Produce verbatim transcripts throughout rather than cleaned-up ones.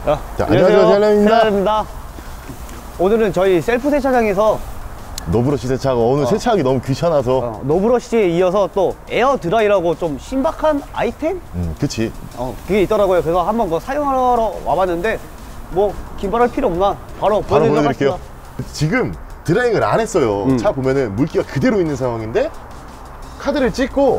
야, 자, 안녕하세요, 셀럽입니다. 셀럽입니다. 오늘은 저희 셀프 세차장에서 노브러시 세차가 오늘 어. 세차하기 너무 귀찮아서 어, 노브러시에 이어서 또 에어 드라이라고 좀 신박한 아이템? 음, 그치. 어, 그게 있더라고요. 그래서 한번 그거 사용하러 와봤는데 뭐 긴발할 필요 없나? 바로 바로 보여드리도록 보여드릴게요. 하겠습니다. 지금 드라잉을 안 했어요. 음. 차 보면은 물기가 그대로 있는 상황인데 카드를 찍고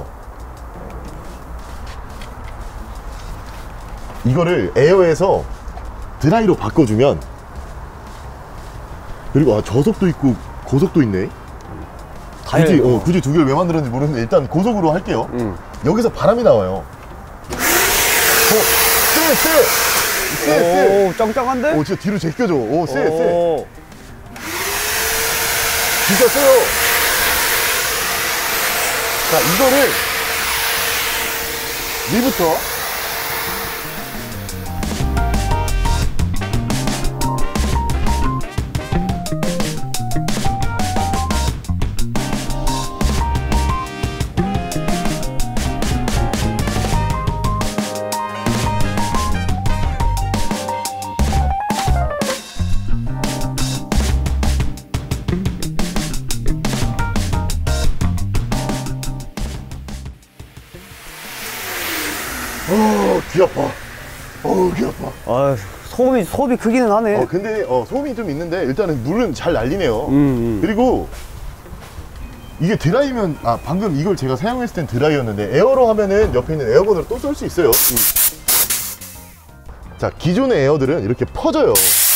이거를 에어에서 드라이로 바꿔주면, 그리고 아, 저속도 있고 고속도 있네. 굳이, 어, 굳이 두 개를 왜 만들었는지 모르는데 일단 고속으로 할게요. 음. 여기서 바람이 나와요. 어, 쎄, 쎄! 쎄, 쎄! 오, 짱짱한데? 오, 진짜 뒤로 제껴줘. 오, 쎄, 쎄! 진짜 세요. 자, 이거를 위부터 어, 귀 아파. 어우, 귀 아파. 아, 소음이, 소음이 크기는 하네. 어, 근데, 어, 소음이 좀 있는데, 일단은 물은 잘 날리네요. 음, 음. 그리고, 이게 드라이면, 아, 방금 이걸 제가 사용했을 땐 드라이였는데, 에어로 하면은 옆에 있는 에어건으로 또 쏠 수 있어요. 음. 자, 기존의 에어들은 이렇게 퍼져요.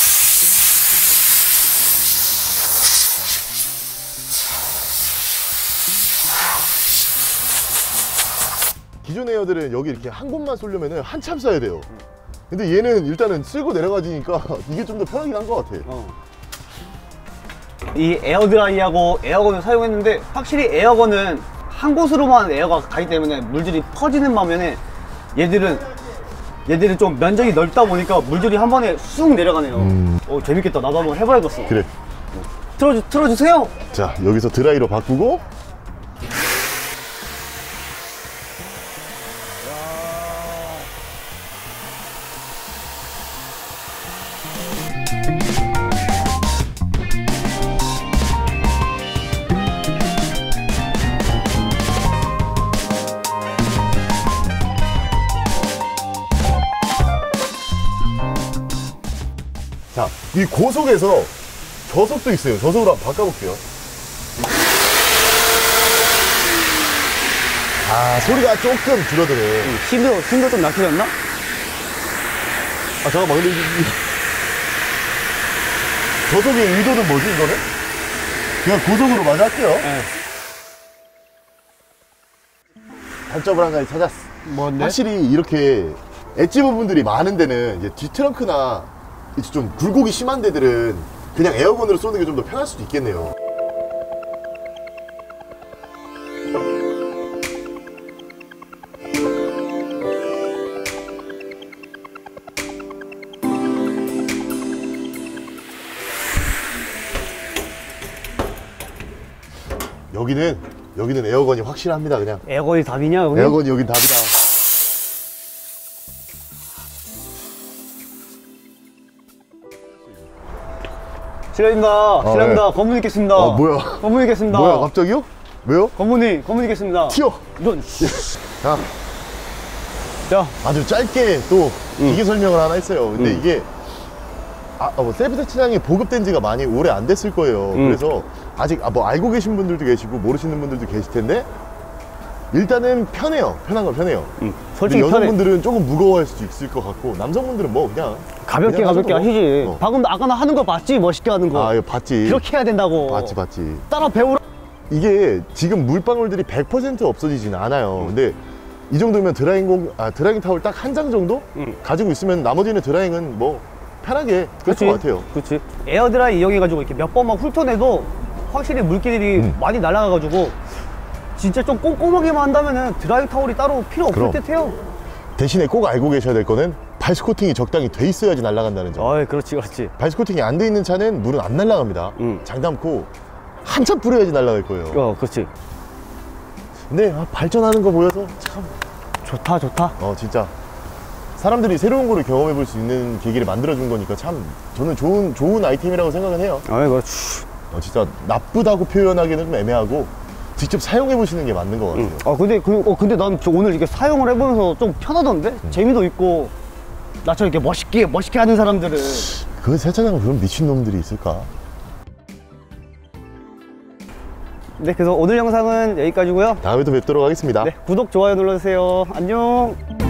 기존 에어들은 여기 이렇게 한 곳만 쏠려면 한참 써야 돼요. 근데 얘는 일단은 쓸고 내려가지니까 이게 좀 더 편하긴 한 것 같아. 어. 이 에어드라이하고 에어건을 사용했는데 확실히 에어건은 한 곳으로만 에어가 가기 때문에 물질이 퍼지는 반면에 얘들은 얘들은 좀 면적이 넓다 보니까 물질이 한 번에 쑥 내려가네요. 음. 오, 재밌겠다. 나도 한번 해봐야겠어. 그래. 틀어주, 틀어주세요. 자, 여기서 드라이로 바꾸고, 자, 이 고속에서 저속도 있어요. 저속으로 한번 바꿔볼게요. 아, 소리가 조금 줄어드네. 힘도, 힘도 좀 약해졌나? 아, 잠깐만. 근데 이, 이... 저속의 의도는 뭐지, 이거는? 그냥 고속으로 마저 할게요. 네. 단점을 한 가지 찾았어. 뭔데? 확실히 이렇게 엣지 부분들이 많은 데는 이제 뒷트렁크나 좀 굴곡이 심한 데들은 그냥 에어건으로 쏘는 게 좀 더 편할 수도 있겠네요. 여기는 여기는 에어건이 확실합니다. 그냥 에어건이 답이냐 여기? 에어건이 여긴 답이다. 실례합니다. 실례합니다. 네. 검문 있겠습니다. 어, 뭐야? 검문 있겠습니다. 뭐야, 갑자기요? 왜요? 검문이, 검문 있겠습니다. 튀어! 이런. 자, 자, 아주 짧게 또 음. 기계 설명을 하나 했어요. 근데 음. 이게 아, 뭐 셀프 세차장이 보급된 지가 많이 오래 안 됐을 거예요. 음. 그래서 아직 아, 뭐 알고 계신 분들도 계시고 모르시는 분들도 계실 텐데, 일단은 편해요. 편한 건 편해요. 음. 솔직히 여성분들은 편해. 조금 무거워할 수도 있을 것 같고, 남성분들은 뭐 그냥 가볍게 그냥 가볍게 하셔도 하시지. 어. 방금 아까 나 하는 거 봤지? 멋있게 하는 거. 아, 이거 봤지. 이렇게 해야 된다고. 봤지, 봤지. 따라 배우라. 이게 지금 물방울들이 백 퍼센트 없어지진 않아요. 음. 근데 이 정도면 드라잉 공, 아, 드라잉 타월 딱 한 장 정도 음. 가지고 있으면 나머지는 드라잉은 뭐 편하게 될 것 같아요. 그렇지. 에어드라이 이용해가지고 이렇게 몇 번만 훑어내도 확실히 물기들이 음. 많이 날아가가지고 진짜 좀 꼼꼼하게만 한다면은 드라이 타월이 따로 필요 없을 그럼. 듯해요. 대신에 꼭 알고 계셔야 될 거는 발스 코팅이 적당히 돼 있어야지 날아간다는 점. 어이, 그렇지, 그렇지. 발스 코팅이 안 돼 있는 차는 물은 안 날아갑니다. 음. 장담코 한참 뿌려야지 날아갈 거예요. 어, 그렇지. 근데 아, 발전하는 거 보여서 참 좋다, 좋다. 어 진짜 사람들이 새로운 거를 경험해 볼 수 있는 계기를 만들어 준 거니까 참 저는 좋은 좋은 아이템이라고 생각은 해요. 아 이거 어, 진짜 나쁘다고 표현하기는 좀 애매하고 직접 사용해 보시는 게 맞는 것 같아요. 응. 아 근데 그, 어, 근데 난 저 오늘 이게 사용을 해보면서 좀 편하던데? 음. 재미도 있고 나처럼 이렇게 멋있게 멋있게 하는 사람들은 그 세차장에 그런 미친놈들이 있을까? 네 그래서 오늘 영상은 여기까지고요. 다음에 또 뵙도록 하겠습니다. 네 구독 좋아요 눌러주세요. 안녕.